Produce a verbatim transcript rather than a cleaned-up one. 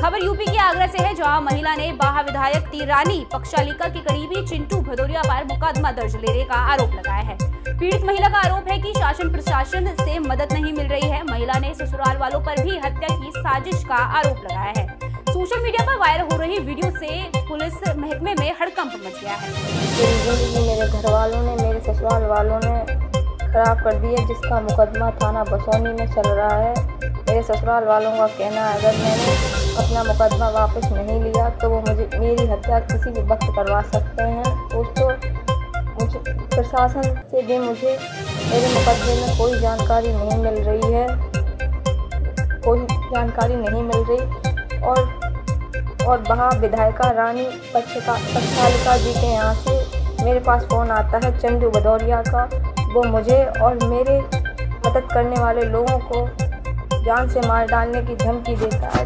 खबर यूपी के आगरा से है, जहां महिला ने बाहा विधायक तीरानी पक्षालिका के करीबी चिंटू भदौरिया पर मुकदमा दर्ज लेने का आरोप लगाया है। पीड़ित महिला का आरोप है कि शासन प्रशासन से मदद नहीं मिल रही है। महिला ने ससुराल वालों पर भी हत्या की साजिश का आरोप लगाया है। सोशल मीडिया पर वायरल हो रही वीडियो से पुलिस महकमे में हड़कंप मच गया है। मेरी जिंदगी मेरे घर वालों ने, मेरे ससुराल वालों ने खराब कर दी है, जिसका मुकदमा थाना बसौनी में चल रहा है। मेरे ससुराल वालों का कहना है, अगर मैंने अपना मुकदमा वापस नहीं लिया तो वो मुझे मेरी हत्या किसी भी वक्त करवा सकते हैं। दोस्तों, मुझे प्रशासन से भी मुझे मेरे मुकदमे में कोई जानकारी नहीं मिल रही है, कोई जानकारी नहीं मिल रही। और और वहाँ विधायिका रानी पक्षालिका जी के यहाँ से मेरे पास फ़ोन आता है चिंटू भदौरिया का। वो मुझे और मेरे मदद करने वाले लोगों को जान से मार डालने की धमकी देता है।